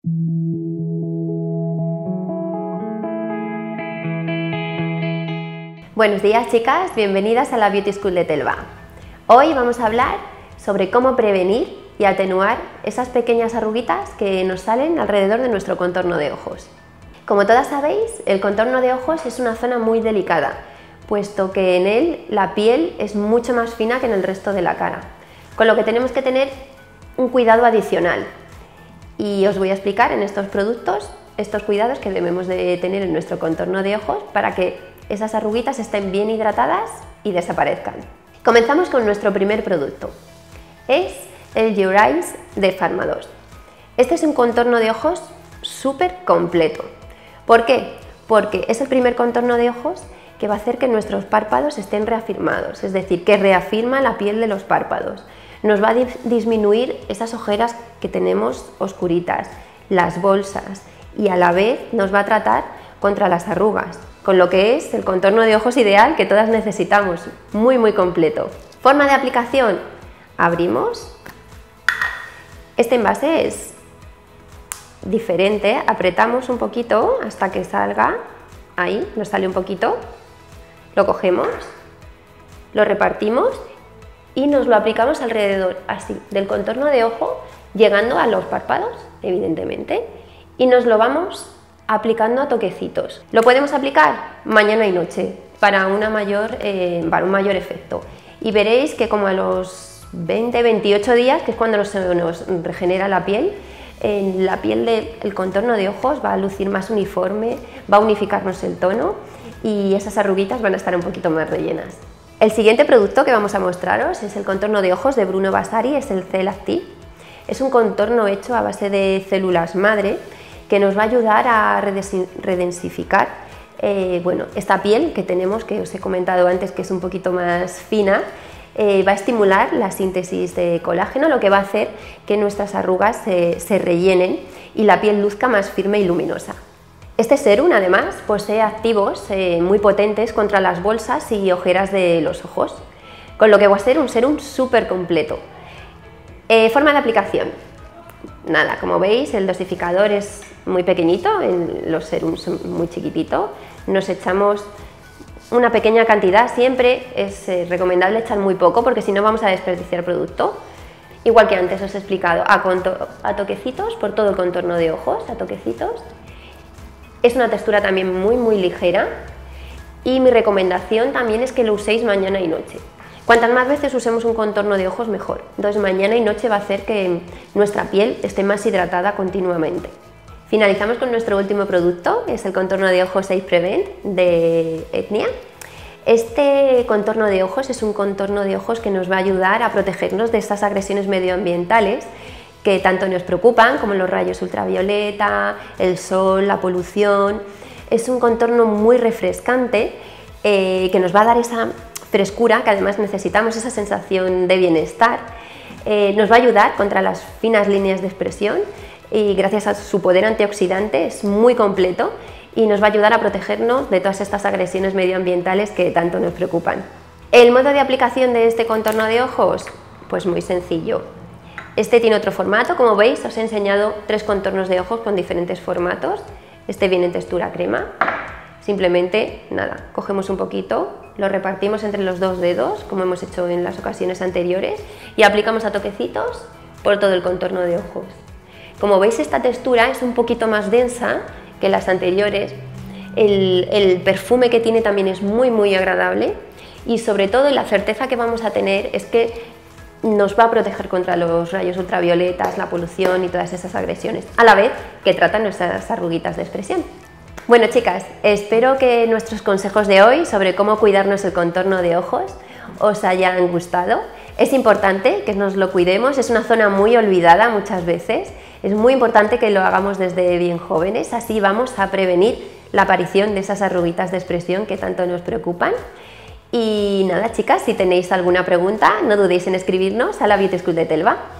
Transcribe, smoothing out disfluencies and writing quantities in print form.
Buenos días, chicas, bienvenidas a la Beauty School de Telva. Hoy vamos a hablar sobre cómo prevenir y atenuar esas pequeñas arruguitas que nos salen alrededor de nuestro contorno de ojos. Como todas sabéis, el contorno de ojos es una zona muy delicada, puesto que en él la piel es mucho más fina que en el resto de la cara, con lo que tenemos que tener un cuidado adicional. Y os voy a explicar en estos productos estos cuidados que debemos de tener en nuestro contorno de ojos para que esas arruguitas estén bien hidratadas y desaparezcan. Comenzamos con nuestro primer producto. Es el Your Eyes de Pharma2. Este es un contorno de ojos súper completo. ¿Por qué? Porque es el primer contorno de ojos que va a hacer que nuestros párpados estén reafirmados, es decir, que reafirma la piel de los párpados. Nos va a disminuir esas ojeras que tenemos oscuritas, las bolsas, y a la vez nos va a tratar contra las arrugas, con lo que es el contorno de ojos ideal que todas necesitamos, muy completo. Forma de aplicación: abrimos. Este envase es diferente, apretamos un poquito hasta que salga, ahí nos sale un poquito, lo cogemos, lo repartimos y nos lo aplicamos alrededor, así, del contorno de ojo, llegando a los párpados, evidentemente, y nos lo vamos aplicando a toquecitos. Lo podemos aplicar mañana y noche para un mayor efecto, y veréis que como a los 20-28 días, que es cuando nos regenera la piel del contorno de ojos va a lucir más uniforme, va a unificarnos el tono y esas arruguitas van a estar un poquito más rellenas. El siguiente producto que vamos a mostraros es el contorno de ojos de Bruno Vasari, es el Cell Active. Es un contorno hecho a base de células madre que nos va a ayudar a redensificar esta piel que tenemos, que os he comentado antes que es un poquito más fina. Va a estimular la síntesis de colágeno, lo que va a hacer que nuestras arrugas se rellenen y la piel luzca más firme y luminosa. Este serum además posee activos muy potentes contra las bolsas y ojeras de los ojos, con lo que va a ser un serum súper completo. Forma de aplicación: nada, como veis el dosificador es muy pequeñito, los serums son muy chiquitito, nos echamos una pequeña cantidad, siempre es recomendable echar muy poco porque si no vamos a desperdiciar producto. Igual que antes os he explicado, a toquecitos por todo el contorno de ojos, a toquecitos. Es una textura también muy ligera y mi recomendación también es que lo uséis mañana y noche. Cuantas más veces usemos un contorno de ojos mejor, entonces mañana y noche va a hacer que nuestra piel esté más hidratada continuamente. Finalizamos con nuestro último producto, es el contorno de ojos Age Prevent de Etnia. Este contorno de ojos es un contorno de ojos que nos va a ayudar a protegernos de estas agresiones medioambientales que tanto nos preocupan, como los rayos ultravioleta, el sol, la polución. Es un contorno muy refrescante que nos va a dar esa frescura que además necesitamos, esa sensación de bienestar. Nos va a ayudar contra las finas líneas de expresión y gracias a su poder antioxidante es muy completo y nos va a ayudar a protegernos de todas estas agresiones medioambientales que tanto nos preocupan. El modo de aplicación de este contorno de ojos, pues muy sencillo. Este tiene otro formato, como veis os he enseñado 3 contornos de ojos con diferentes formatos. Este viene en textura crema. Simplemente, nada, cogemos un poquito, lo repartimos entre los 2 dedos, como hemos hecho en las ocasiones anteriores, y aplicamos a toquecitos por todo el contorno de ojos. Como veis, esta textura es un poquito más densa que las anteriores, el perfume que tiene también es muy agradable y sobre todo la certeza que vamos a tener es que nos va a proteger contra los rayos ultravioletas, la polución y todas esas agresiones, a la vez que trata nuestras arruguitas de expresión. Bueno, chicas, espero que nuestros consejos de hoy sobre cómo cuidarnos el contorno de ojos os hayan gustado. Es importante que nos lo cuidemos, es una zona muy olvidada muchas veces, es muy importante que lo hagamos desde bien jóvenes, así vamos a prevenir la aparición de esas arruguitas de expresión que tanto nos preocupan. Y nada, chicas, si tenéis alguna pregunta, no dudéis en escribirnos a la Beauty School de Telva.